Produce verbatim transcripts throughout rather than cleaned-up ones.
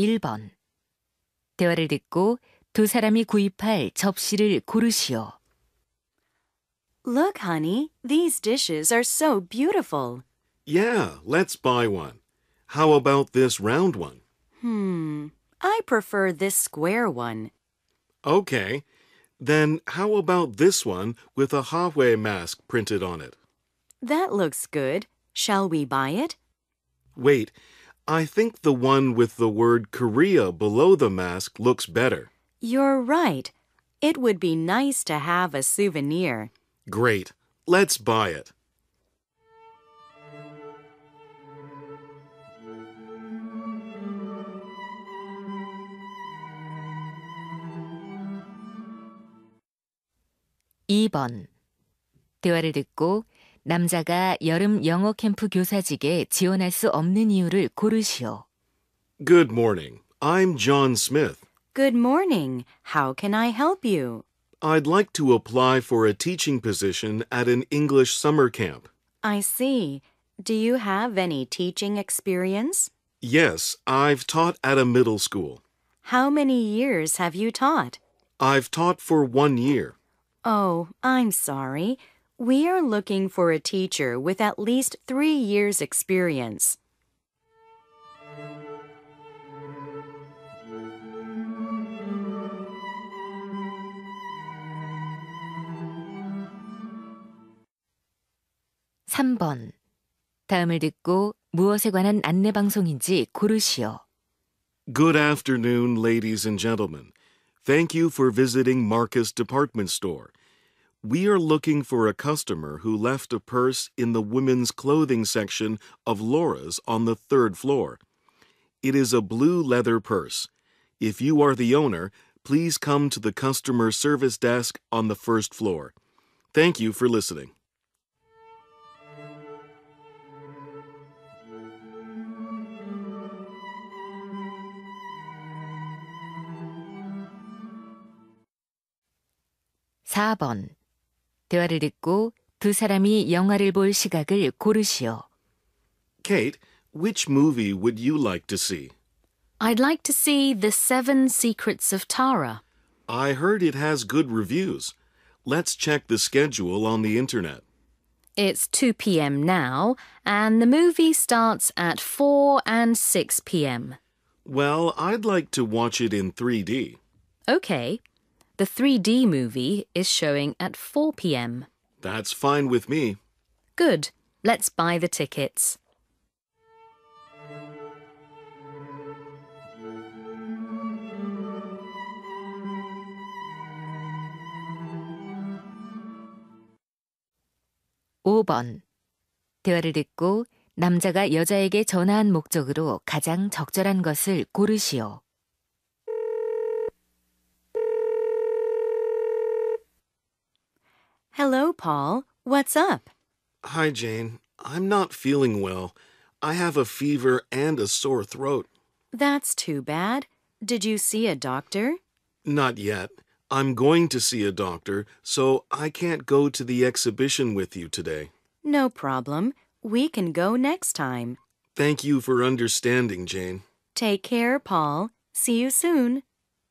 일 번. 대화를 듣고 두 사람이 구입할 접시를 고르시오. Look, honey, these dishes are so beautiful. Yeah, let's buy one. How about this round one? Hmm, I prefer this square one. Okay. Then how about this one with a Huawei mask printed on it? That looks good. Shall we buy it? Wait, I think the one with the word Korea below the mask looks better. You're right. It would be nice to have a souvenir. Great. Let's buy it. 이 번. 대화를 듣고 남자가 여름 영어 캠프 교사직에 지원할 수 없는 이유를 고르시오. Good morning. I'm John Smith. Good morning. How can I help you? I'd like to apply for a teaching position at an English summer camp. I see. Do you have any teaching experience? Yes, I've taught at a middle school. How many years have you taught? I've taught for one year. Oh, I'm sorry. We are looking for a teacher with at least three years' experience. 삼 번. 다음을 듣고 무엇에 관한 안내 방송인지 고르시오. Good afternoon, ladies and gentlemen. Thank you for visiting Marcus Department Store. We are looking for a customer who left a purse in the women's clothing section of Laura's on the third floor. It is a blue leather purse. If you are the owner, please come to the customer service desk on the first floor. Thank you for listening. 사 번. 대화를 듣고 두 사람이 영화를 볼 시각을 고르시오. Kate, which movie would you like to see? I'd like to see The Seven Secrets of Tara. I heard it has good reviews. Let's check the schedule on the internet. It's two p.m. now, and the movie starts at four and six p.m. Well, I'd like to watch it in three D. Okay. The three D movie is showing at four p.m. That's fine with me. Good. Let's buy the tickets. 오 번. 대화를 듣고 남자가 여자에게 전화한 목적으로 가장 적절한 것을 고르시오. Hello, Paul. What's up? Hi, Jane. I'm not feeling well. I have a fever and a sore throat. That's too bad. Did you see a doctor? Not yet. I'm going to see a doctor, so I can't go to the exhibition with you today. No problem. We can go next time. Thank you for understanding, Jane. Take care, Paul. See you soon.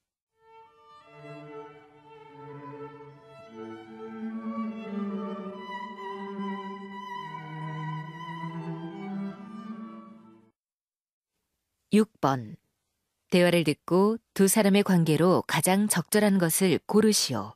육 번. 대화를 듣고 두 사람의 관계로 가장 적절한 것을 고르시오.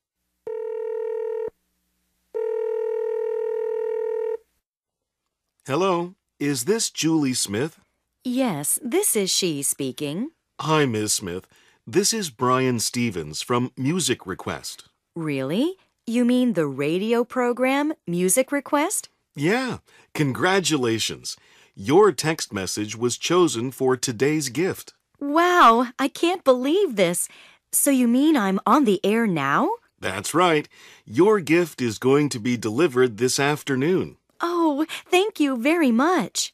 Hello, is this Julie Smith? Yes, this is she speaking. Hi, Miz Smith. This is Brian Stevens from Music Request. Really? You mean the radio program, Music Request? Yeah, congratulations. Your text message was chosen for today's gift. Wow, I can't believe this. So you mean I'm on the air now? That's right. Your gift is going to be delivered this afternoon. Oh, thank you very much.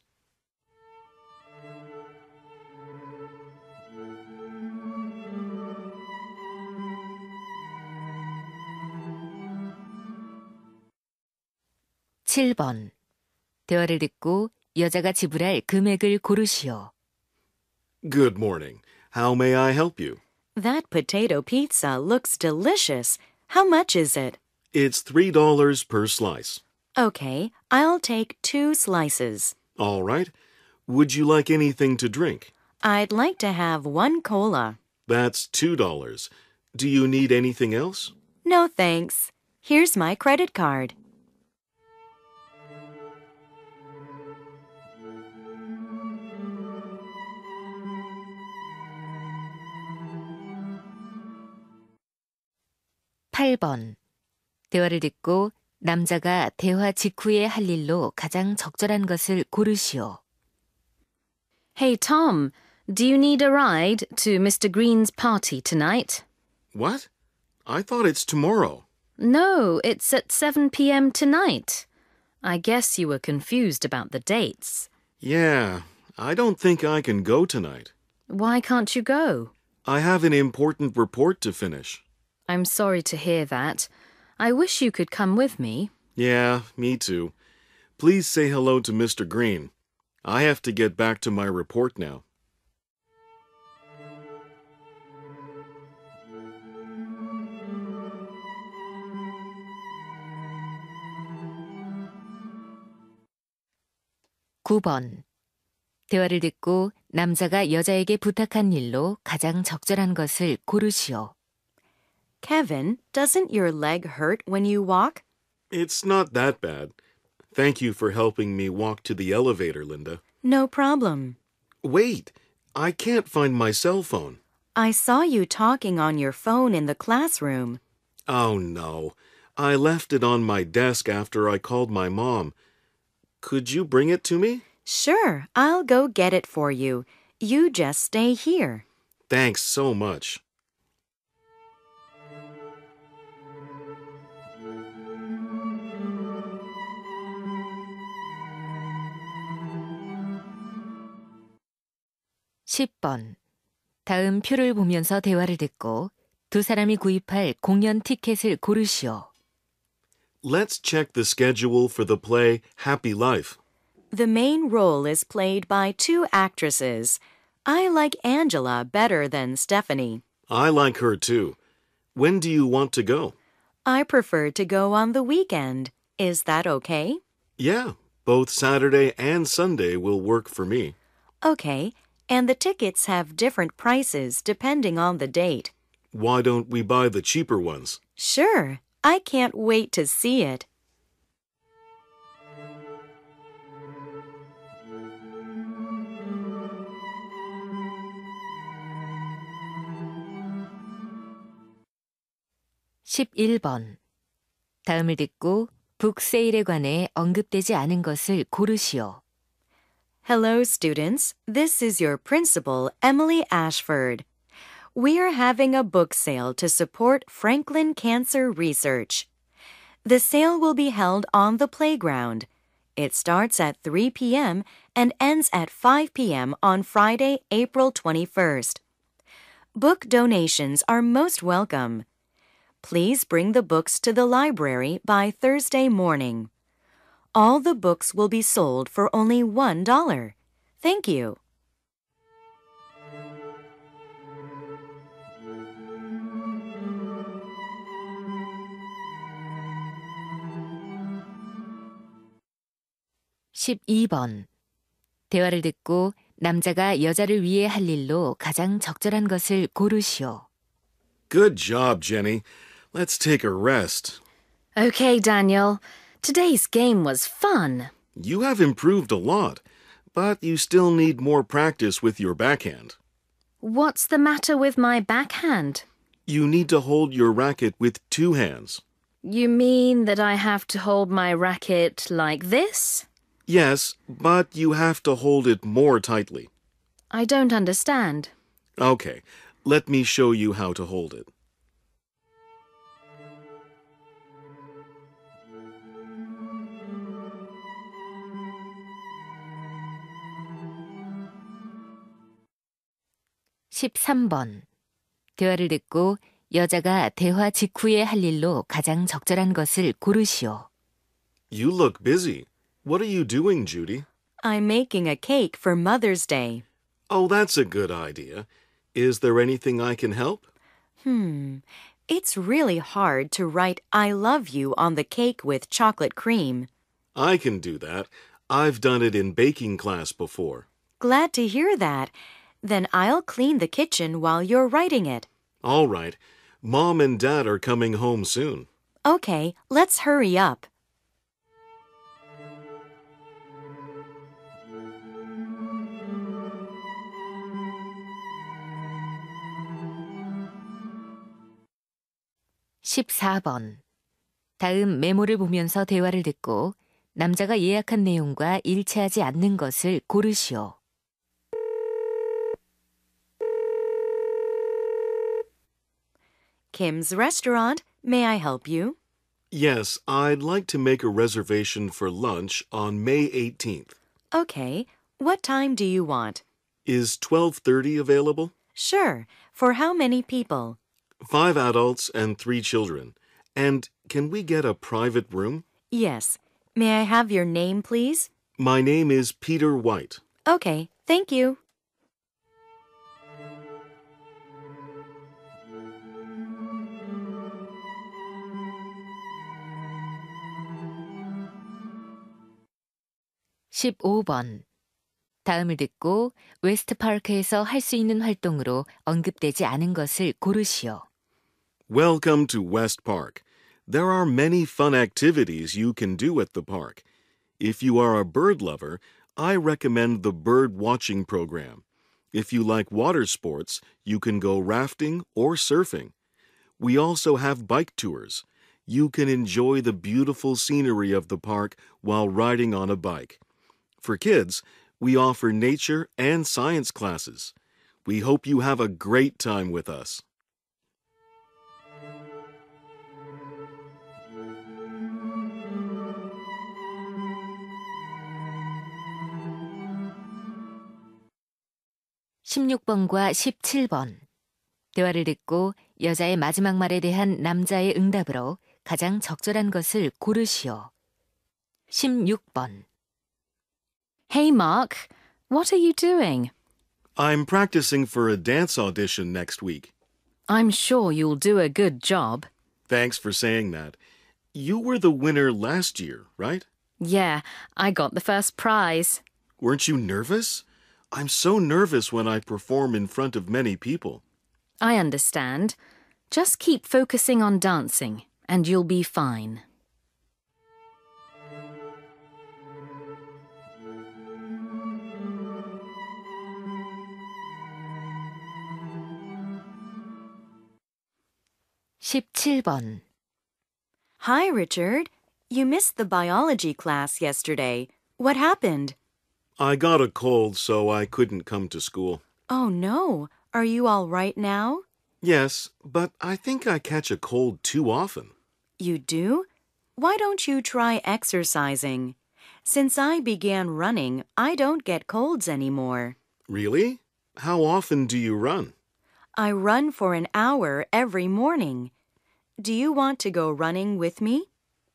칠 번. 대화를 듣고 여자가 지불할 금액을 고르시오. Good morning. How may I help you? That potato pizza looks delicious. How much is it? It's three dollars per slice. Okay, I'll take two slices. All right. Would you like anything to drink? I'd like to have one cola. That's two dollars. Do you need anything else? No, thanks. Here's my credit card. 팔 번. 대화를 듣고 남자가 대화 직후에 할 일로 가장 적절한 것을 고르시오. Hey, Tom, do you need a ride to Mister Green's party tonight? What? I thought it's tomorrow. No, it's at seven p.m. tonight. I guess you were confused about the dates. Yeah, I don't think I can go tonight. Why can't you go? I have an important report to finish. I'm sorry to hear that. I wish you could come with me. Yeah, me too. Please say hello to Mister Green. I have to get back to my report now. 구 번. 대화를 듣고 남자가 여자에게 부탁한 일로 가장 적절한 것을 고르시오. Kevin, doesn't your leg hurt when you walk? It's not that bad. Thank you for helping me walk to the elevator, Linda. No problem. Wait, I can't find my cell phone. I saw you talking on your phone in the classroom. Oh, no. I left it on my desk after I called my mom. Could you bring it to me? Sure, I'll go get it for you. You just stay here. Thanks so much. 십 번. 다음 표를 보면서 대화를 듣고 두 사람이 구입할 공연 티켓을 고르시오. Let's check the schedule for the play Happy Life. The main role is played by two actresses. I like Angela better than Stephanie. I like her too. When do you want to go? I prefer to go on the weekend. Is that okay? Yeah, both Saturday and Sunday will work for me. Okay, and the tickets have different prices depending on the date. Why don't we buy the cheaper ones? Sure, I can't wait to see it. 십일 번. 다음을 듣고 북세일에 관해 언급되지 않은 것을 고르시오. Hello, students. This is your principal, Emily Ashford. We are having a book sale to support Franklin Cancer Research. The sale will be held on the playground. It starts at three p.m. and ends at five p.m. on Friday, April twenty-first. Book donations are most welcome. Please bring the books to the library by Thursday morning. All the books will be sold for only one dollar. Thank you. 십이 번. 대화를 듣고 남자가 여자를 위해 할 일로 가장 적절한 것을 고르시오. Good job, Jenny. Let's take a rest. Okay, Daniel. Today's game was fun. You have improved a lot, but you still need more practice with your backhand. What's the matter with my backhand? You need to hold your racket with two hands. You mean that I have to hold my racket like this? Yes, but you have to hold it more tightly. I don't understand. Okay, let me show you how to hold it. 십삼 번. 대화를 듣고 여자가 대화 직후에 할 일로 가장 적절한 것을 고르시오. You look busy. What are you doing, Judy? I'm making a cake for Mother's Day. Oh, that's a good idea. Is there anything I can help? Hmm. It's really hard to write I love you on the cake with chocolate cream. I can do that. I've done it in baking class before. Glad to hear that. Then I'll clean the kitchen while you're writing it. All right. Mom and Dad are coming home soon. Okay, let's hurry up. 십사 번. 다음 메모를 보면서 대화를 듣고 남자가 예약한 내용과 일치하지 않는 것을 고르시오. Kim's Restaurant. May I help you? Yes, I'd like to make a reservation for lunch on May eighteenth. Okay. What time do you want? Is twelve thirty available? Sure. For how many people? Five adults and three children. And can we get a private room? Yes. May I have your name, please? My name is Peter White. Okay, thank you. 십오 번. 다음을 듣고 웨스트파크에서 할 수 있는 활동으로 언급되지 않은 것을 고르시오. Welcome to West Park. There are many fun activities you can do at the park. If you are a bird lover, I recommend the bird watching program. If you like water sports, you can go rafting or surfing. We also have bike tours. You can enjoy the beautiful scenery of the park while riding on a bike. For kids, we offer nature and science classes. We hope you have a great time with us. 십육 번과 십칠 번. 대화를 듣고 여자의 마지막 말에 대한 남자의 응답으로 가장 적절한 것을 고르시오. 십육 번. Hey, Mark, what are you doing? I'm practicing for a dance audition next week. I'm sure you'll do a good job. Thanks for saying that. You were the winner last year, right? Yeah, I got the first prize. Weren't you nervous? I'm so nervous when I perform in front of many people. I understand. Just keep focusing on dancing, and you'll be fine. 십칠 번. Hi, Richard. You missed the biology class yesterday. What happened? I got a cold, so I couldn't come to school. Oh, no. Are you all right now? Yes, but I think I catch a cold too often. You do? Why don't you try exercising? Since I began running, I don't get colds anymore. Really? How often do you run? I run for an hour every morning. Do you want to go running with me?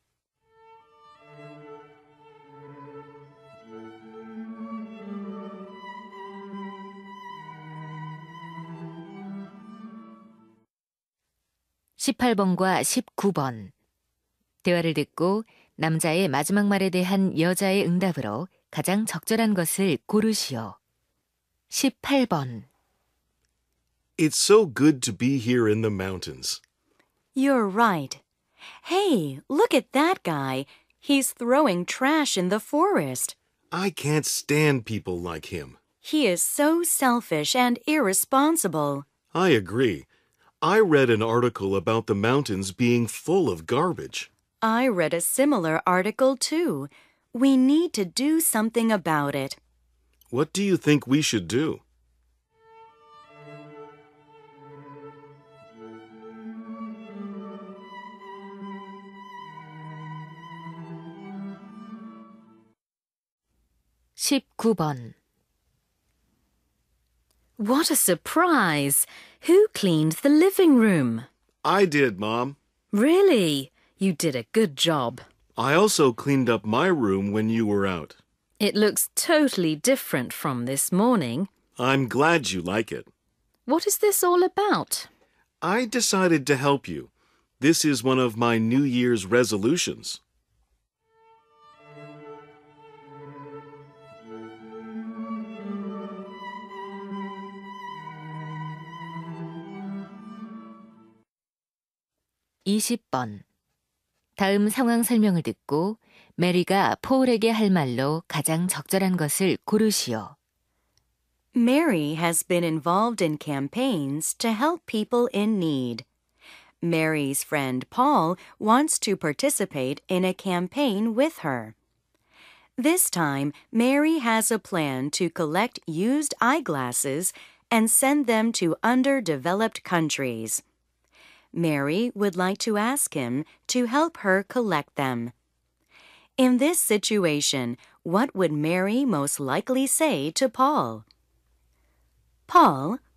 십팔 번과 십구 번. 대화를 듣고 남자의 마지막 말에 대한 여자의 응답으로 가장 적절한 것을 고르시오. 십팔 번. It's so good to be here in the mountains. You're right. Hey, look at that guy. He's throwing trash in the forest. I can't stand people like him. He is so selfish and irresponsible. I agree. I read an article about the mountains being full of garbage. I read a similar article too. We need to do something about it. What do you think we should do? 십구 번. What a surprise! Who cleaned the living room? I did, Mom. Really? You did a good job. I also cleaned up my room when you were out. It looks totally different from this morning. I'm glad you like it. What is this all about? I decided to help you. This is one of my New Year's resolutions. 이십 번. 다음 상황 설명을 듣고 메리가 폴에게 할 말로 가장 적절한 것을 고르시오. Mary has been involved in campaigns to help people in need. Mary's friend Paul wants to participate in a campaign with her. This time, Mary has a plan to collect used eyeglasses and send them to underdeveloped countries. Mary would like to ask him to help her collect them. In this situation, what would Mary most likely say to Paul? Paul,